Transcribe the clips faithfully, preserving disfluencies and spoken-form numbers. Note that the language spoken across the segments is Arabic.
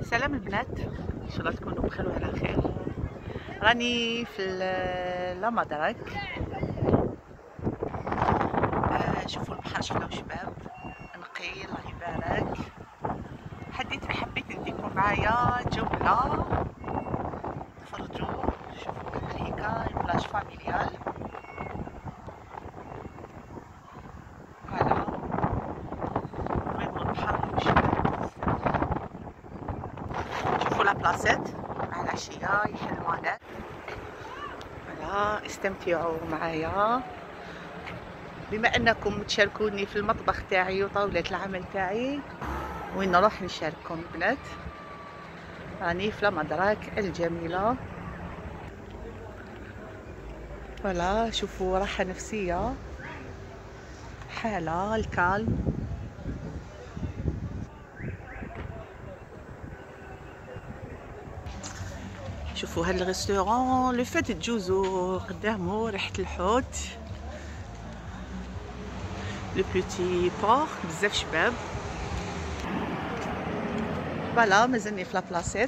سلام البنات، ان شاء الله تكونوا بخير وعلى خير. راني في لا مدرك. آه شوفوا البحر شكله شباب نقي الله يبارك. حديت حبيت نديكم معايا جولة تفرجوا. شوفوا هيكا بلاج فاميليال. فوالا فريمون البحر شباب. شوفوا لا بلاصات مع العشية يحل مالك. فوالا استمتعوا معايا. بما انكم تشاركوني في المطبخ تاعي وطاولة العمل تاعي، وين نروح نشارككم البنات. راني في مدرك الجميلة. فوالا شوفوا راحة نفسية، حالة الكالم. شوفوا هاد الريستورون لو فات تجوزوا قدامه ريحة الحوت، لو بوتي بور بزاف شباب. فوالا مازلني في لابلاصيت.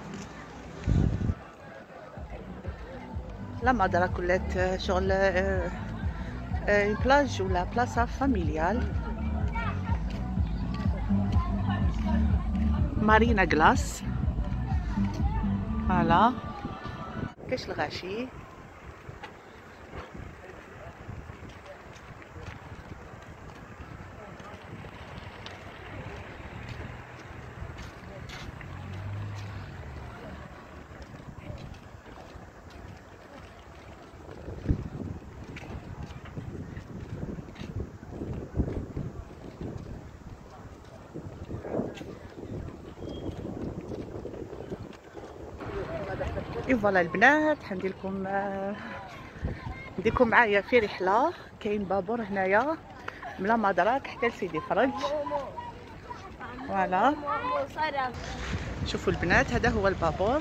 لا مدرك ولات شغل اون بلاج ولا بلاصة فاميليال. مارينا غلاس. فوالا كاش الغاشي. اي فوالا البنات حنديرلكم نديكم معايا في رحله. كاين بابور هنايا من لا مدرك حتى لسيدي فرج. فوالا شوفوا البنات هذا هو البابور.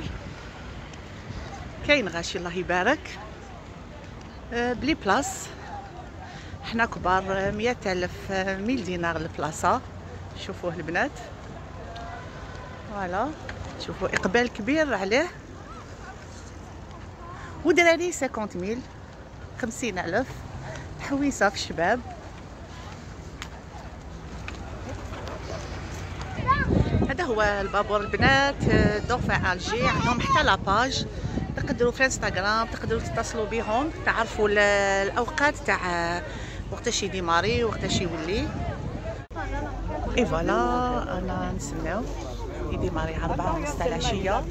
كاين غاشي الله يبارك بلي بلاص. حنا كبار مية الف ميل دينار البلاصه. شوفوه البنات. فوالا شوفوا اقبال كبير عليه. ودراري خمسين ميل خمسين ألف حويصة في الشباب. هذا هو البابور البنات دولفين الجي. عندهم حتى لاباج تقدروا في انستغرام تقدروا تتصلوا بهم تعرفوا الاوقات تاع وقتاش يديماري وقتاش يولي. اي فوالا انا نسمعوا يديماري أربعة ونص تاع العشيه.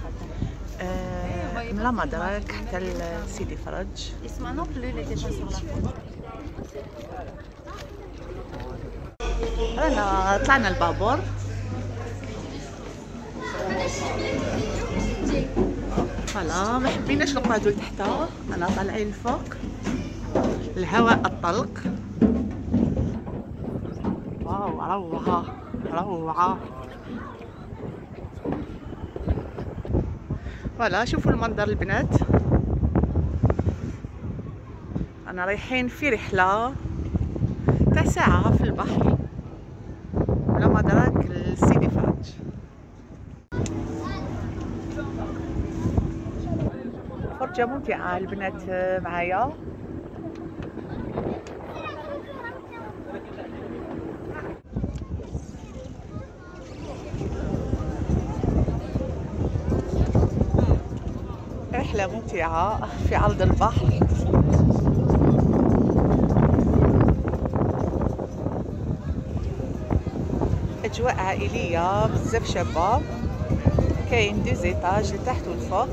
من لا مدرك حتى لسيدي فرج. رانا طلعنا البابور. فوالا ما حبيناش نقعدوا لتحت، انا طالعين الفوق الهواء الطلق. واو روعه روعه. فوالا شوفوا المنظر البنات. انا رايحين في رحله تاع ساعه في البحر ولا مدرك لسيدي فرج. فرجه ممتعه البنات معايا. رحلة ممتعة في عرض البحر. أجواء عائلية بزاف شابة. كاين دو زيتاج لتحت والفوق.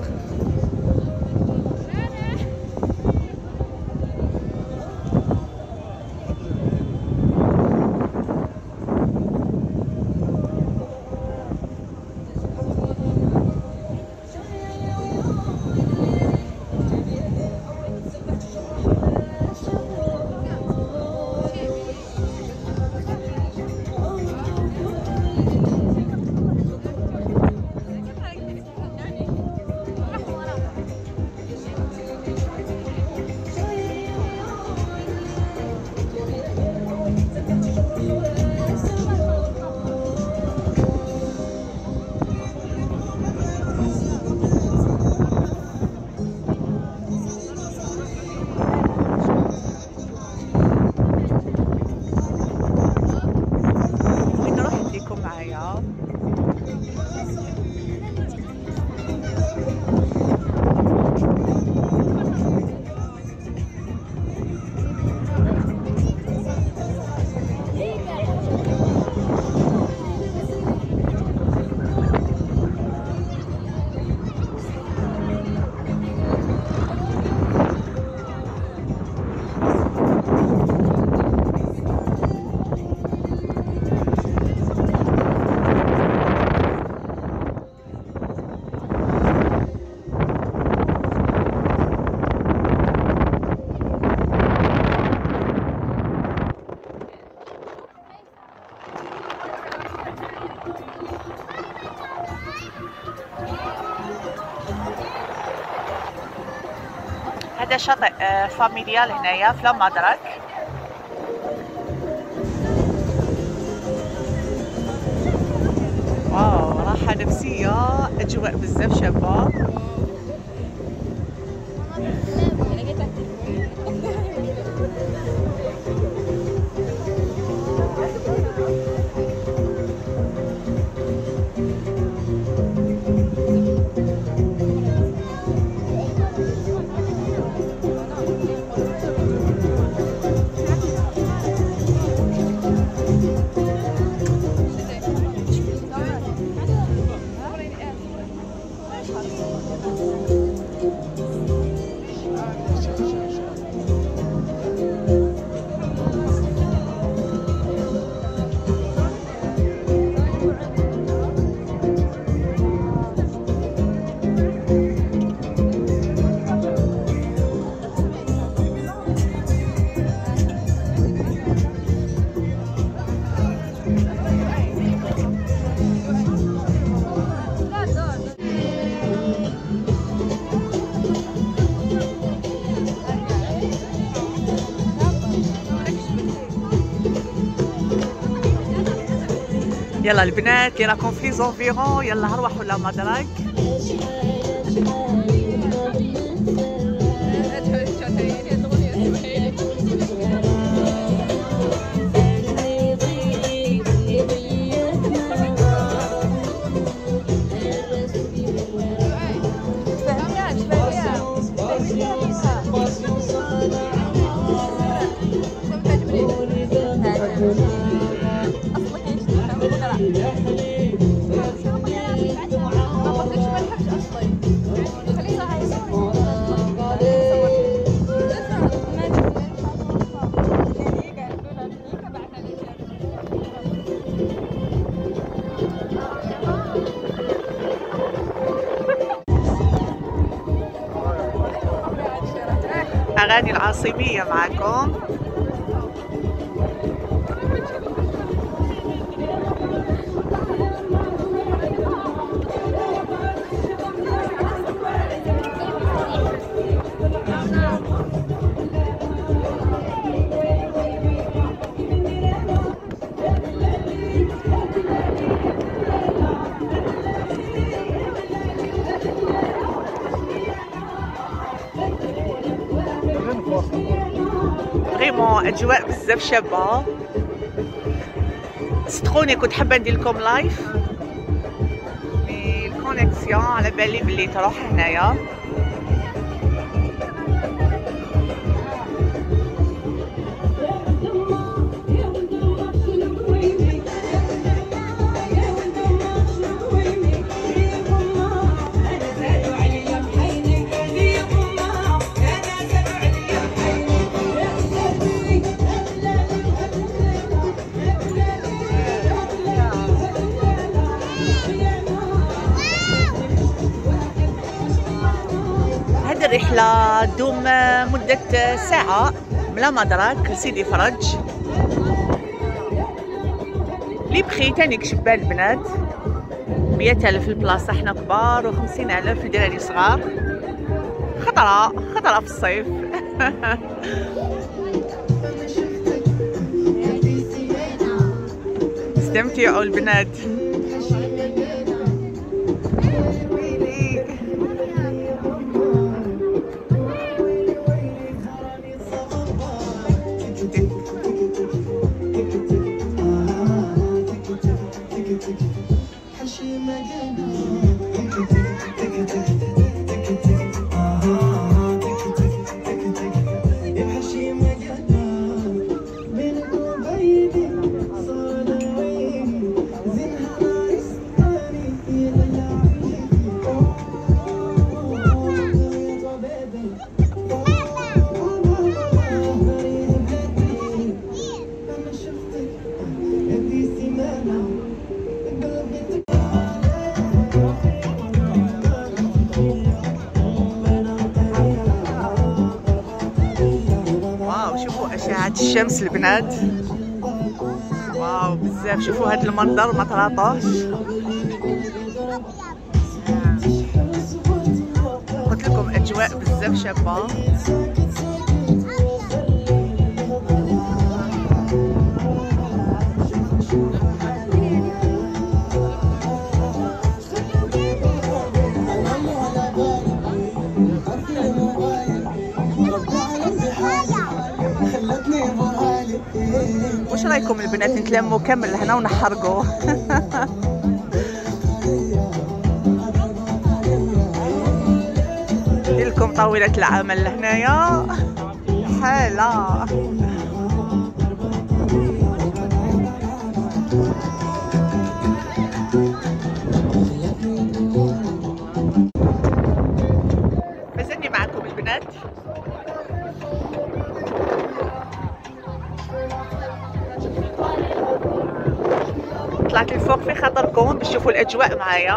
هنايا. هذا شاطئ فاميليال هنايا في لامادراك. واو راحة نفسية، أجواء بزاف شابة. يلا البنات اللي راكم في زونفيرون يلا روحوا لامادراك. أغاني العاصمية معكم. فريمون اجواء بزاف شابه. صدقوني كنت حابه ندير لكم لايف مي الكونيكسيون على بالي بلي تروح هنايا. الرحلة تدوم مدة ساعة من لامادراك لسيدي فرج. لي بخي تاني كشبان البنات مية ألف البلاصة، حنا كبار وخمسين ألف الدراري صغار. خطرة خطرة في الصيف. استمتعوا البنات. أشعة الشمس البنات. واو بزاف، شوفوا هذا المنظر ما تلاطوش. قلت لكم اجواء بزاف شابه. واش رايكم البنات نتلموا كامل هنا ونحرقوا؟ ندير لكم طاوله العمل لهنايا حاله. مازالني معكم البنات. طلعت لفوق في خاطركم باش تشوفوا الاجواء معايا.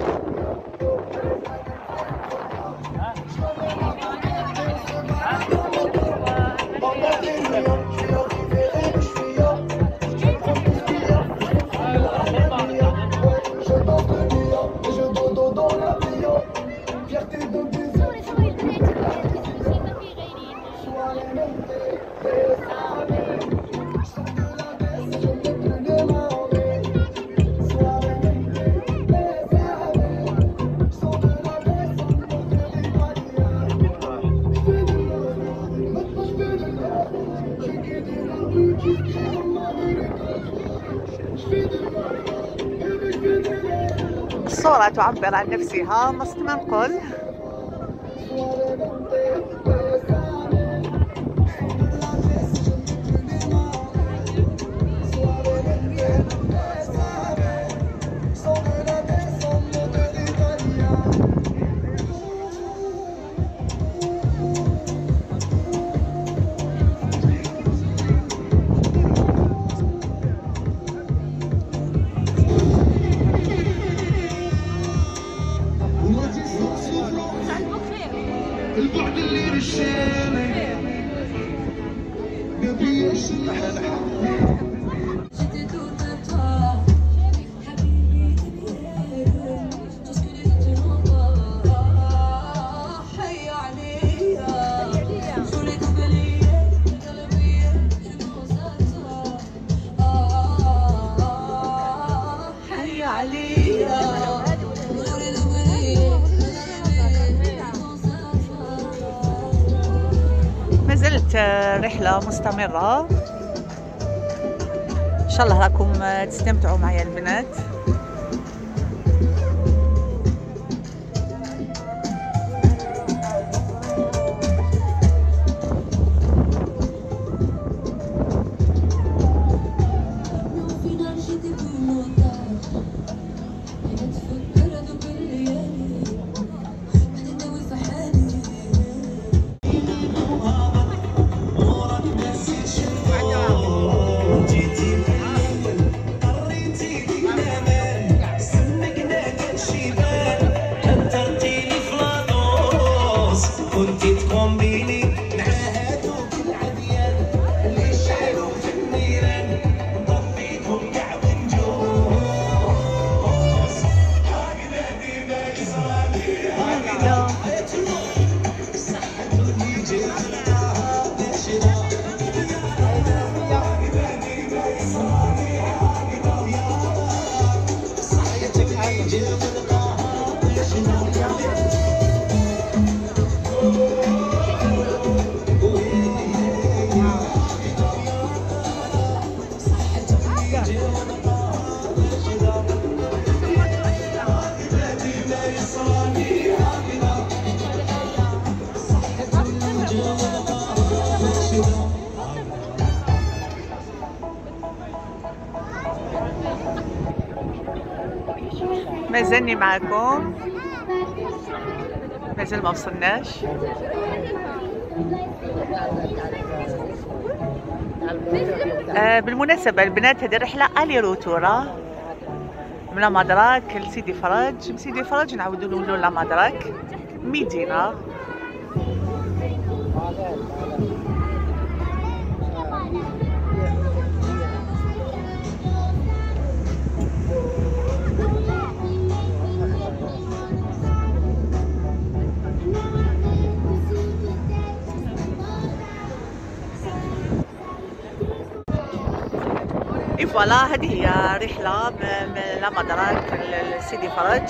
الصورة تعبر عن نفسها، مست ما نقول. البعد اللي رشاني قبل يشلح مازالت رحلة مستمرة. ان شاء الله راكم تستمتعوا معايا البنات. مازالني معاكم، مازال ما وصلناش. آه بالمناسبة البنات هذه رحلة الي روتورة من لا مدراك لسيدي فرج، من سيدي فرج نعاودو نولو لا مدراك مدينة. اي فوالا، هذه هي رحلة من لا مدراك لسيدي فرج.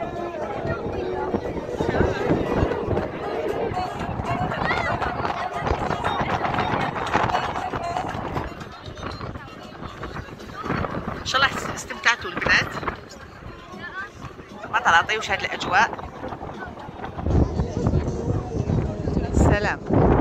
ان شاء الله استمتعتوا البنات، ما تعطيوش هاد الاجواء. سلام.